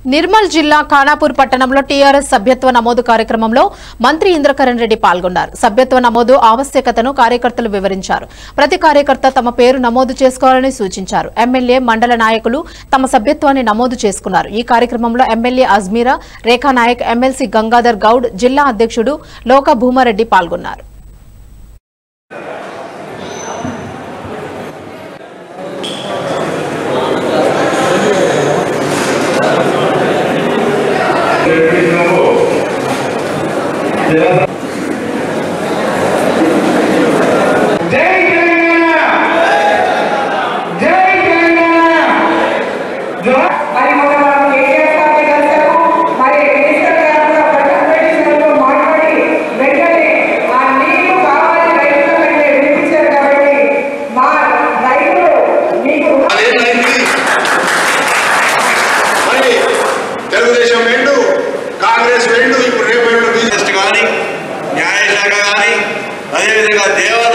నిర్మల్ జిల్లా ఖానాపూర్ పట్టణంలో టీఆర్ఎస్ సభ్యత్వ నమోదు కార్యక్రమంలో మంత్రి ఇంద్రకరణ్ రెడ్డి పాల్గొన్నారు. సభ్యత్వ నమోదు ఆవశ్యకతను కార్యకర్తలు వివరించారు. ప్రతి కార్యకర్త తమ పేరు నమోదు చేసుకోవాలని సూచించారు. ఎమ్మెల్యే, మండల నాయకులు తమ సభ్యత్వాన్ని నమోదు చేసుకున్నారు. ఈ కార్యక్రమంలో ఎమ్మెల్యే అజ్మీరా, రేఖా నాయక్, ఎమ్మెల్సీ గంగాధర్ గౌడ్, జిల్లా అధ్యక్షుడు లోక భూమారెడ్డి పాల్గొన్నారు. అదేవిధంగా